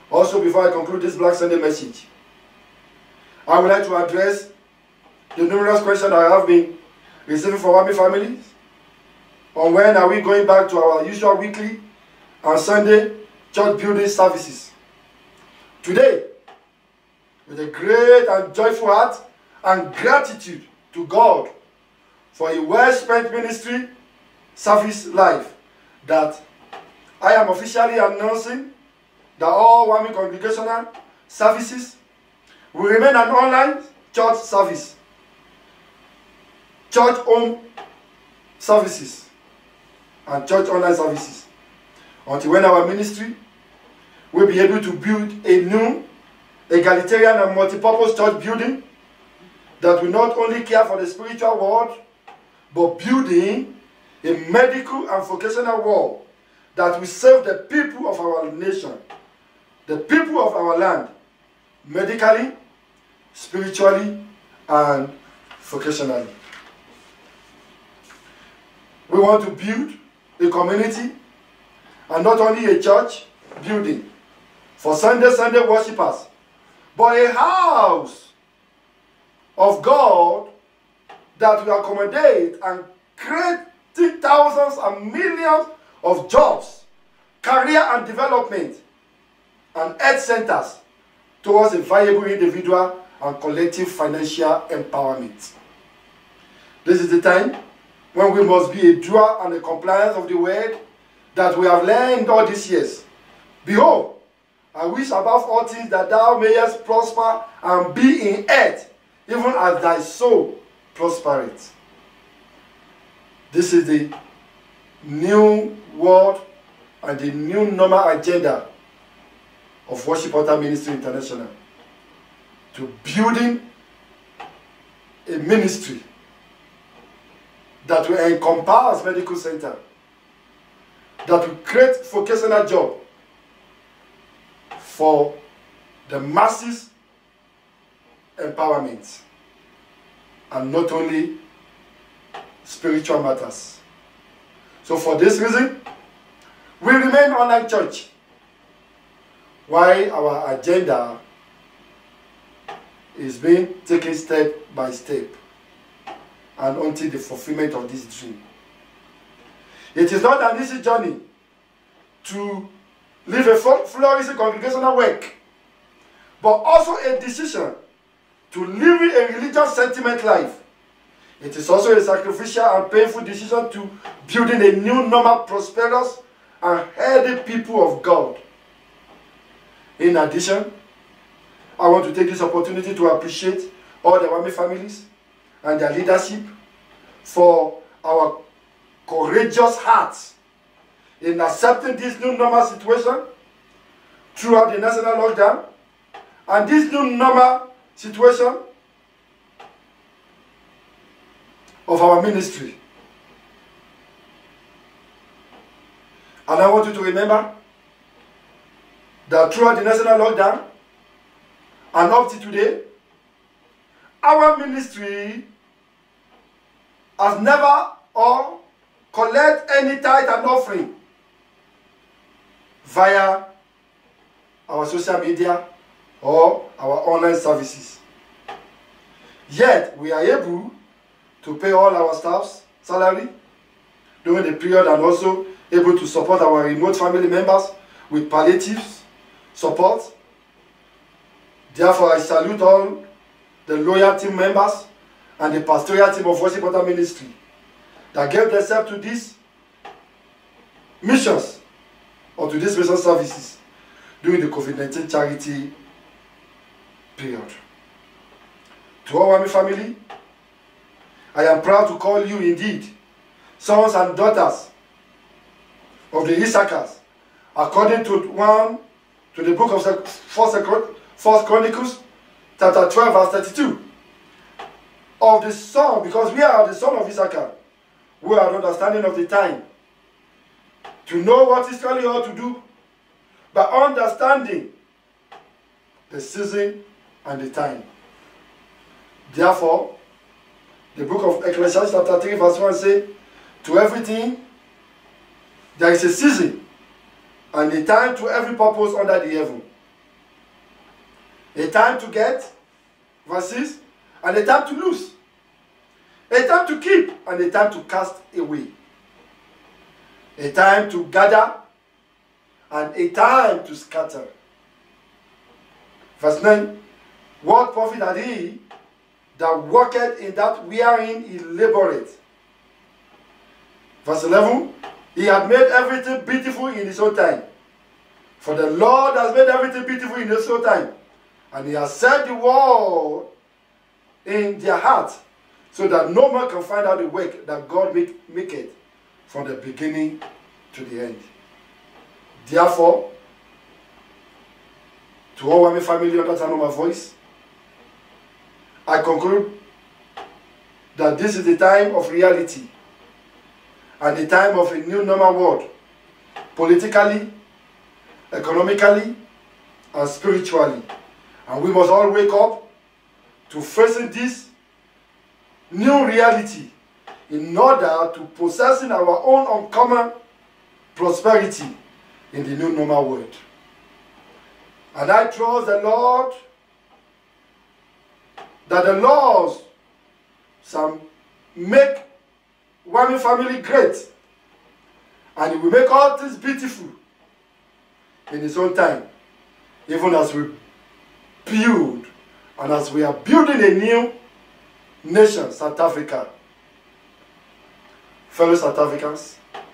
Also, before I conclude this Black Sunday message, I would like to address the numerous questions I have been receiving from Wami families on when are we going back to our usual weekly and Sunday church building services. Today, with a great and joyful heart and gratitude to God for a well-spent ministry service life, that I am officially announcing that all Wami congregational services will remain an online church service, church home services, and church online services, until when our ministry will be able to build a new egalitarian and multipurpose church building that will not only care for the spiritual world, but building a medical and vocational world that will serve the people of our nation, the people of our land, medically, spiritually, and vocationally. We want to build a community and not only a church building for Sunday worshippers, but a house of God that will accommodate and create thousands and millions of jobs, career and development, and health centers towards a viable individual and collective financial empowerment. This is the time when we must be a doer and a compliance of the word that we have learned all these years. Behold, I wish above all things that thou mayest prosper and be in health, even as thy soul prospereth. This is the new world and the new normal agenda of Worship Altar Ministry International, to building a ministry that will encompass medical center, that will create vocational job for the masses empowerment, and not only spiritual matters. So for this reason, we remain online church, while our agenda is being taken step by step and until the fulfillment of this dream. It is not an easy journey to live a flourishing congregational work, but also a decision to live a religious sentiment life. It is also a sacrificial and painful decision to building a new normal, prosperous, and healthy people of God. In addition, I want to take this opportunity to appreciate all the Wami families and their leadership for our courageous hearts in accepting this new normal situation throughout the national lockdown, and this new normal situation of our ministry. And I want you to remember that throughout the national lockdown and up to today, our ministry has never or collect any tithe and offering via our social media or our online services. Yet we are able to pay all our staff's salary during the period, and also able to support our remote family members with palliatives support. Therefore, I salute all the loyal team members and the pastoral team of Worship Altar Ministry that gave themselves to these missions or to these mission services during the COVID-19 charity period. To all Wami family, I am proud to call you indeed sons and daughters of the Issachars, according to the book of First Chronicles, chapter 12, verse 32. Of the son, because we are the son of Issachar, we are understanding of the time to know what Israel ought to do, by understanding the season and the time. Therefore, the book of Ecclesiastes chapter 3 verse 1 says, to everything there is a season and a time to every purpose under the heaven. A time to get, verse 6, and a time to lose. A time to keep and a time to cast away. A time to gather and a time to scatter. Verse 9, what profit had he that worketh in that wherein he laboureth? Verse 11, he had made everything beautiful in his own time. For the Lord has made everything beautiful in his own time. And he has set the word in their heart, so that no man can find out the work that God make it from the beginning to the end. Therefore, to all my family under the sound of my voice, I conclude that this is the time of reality and the time of a new normal world, politically, economically, and spiritually. And we must all wake up to facing this new reality in order to possessing our own uncommon prosperity in the new normal world. And I trust the Lord that the Lord shall make one family great, and He will make all things beautiful in His own time, even as we build and as we are building a new nation, South Africa. Fellow South Africans,